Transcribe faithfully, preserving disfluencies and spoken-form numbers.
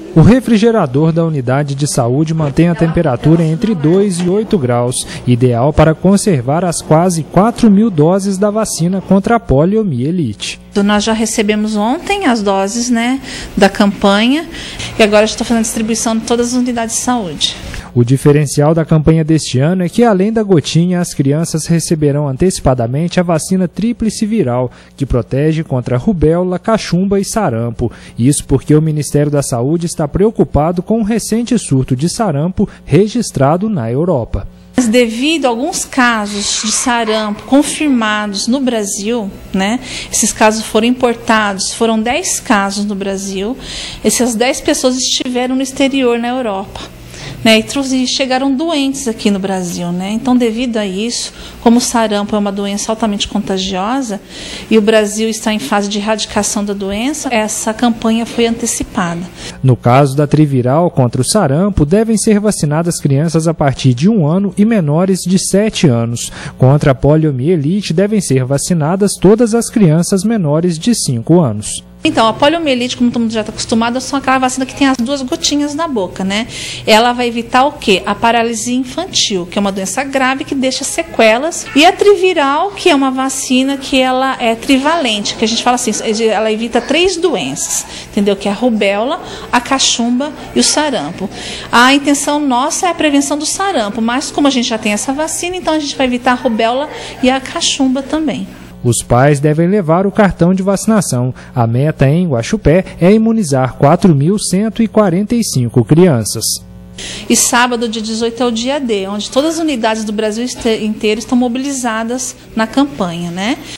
O refrigerador da unidade de saúde mantém a temperatura entre dois e oito graus, ideal para conservar as quase quatro mil doses da vacina contra a poliomielite. Nós já recebemos ontem as doses, né, da campanha e agora estou fazendo a distribuição de todas as unidades de saúde. O diferencial da campanha deste ano é que, além da gotinha, as crianças receberão antecipadamente a vacina tríplice viral, que protege contra rubéola, cachumba e sarampo. Isso porque o Ministério da Saúde está preocupado com o recente surto de sarampo registrado na Europa. Mas devido a alguns casos de sarampo confirmados no Brasil, né, esses casos foram importados, foram dez casos no Brasil, essas dez pessoas estiveram no exterior, na Europa. Né, e chegaram doentes aqui no Brasil, né? Então, devido a isso, como o sarampo é uma doença altamente contagiosa e o Brasil está em fase de erradicação da doença, essa campanha foi antecipada. No caso da triviral contra o sarampo, devem ser vacinadas crianças a partir de um ano e menores de sete anos. Contra a poliomielite, devem ser vacinadas todas as crianças menores de cinco anos. Então, a poliomielite, como todo mundo já está acostumado, é só aquela vacina que tem as duas gotinhas na boca, né? Ela vai evitar o quê? A paralisia infantil, que é uma doença grave que deixa sequelas. E a triviral, que é uma vacina que ela é trivalente, que a gente fala assim, ela evita três doenças, entendeu? Que é a rubéola, a cachumba e o sarampo. A intenção nossa é a prevenção do sarampo, mas como a gente já tem essa vacina, então a gente vai evitar a rubéola e a cachumba também. Os pais devem levar o cartão de vacinação. A meta em Guaxupé é imunizar quatro mil cento e quarenta e cinco crianças. E sábado, dia dezoito, é o dia D, onde todas as unidades do Brasil inteiro estão mobilizadas na campanha, né?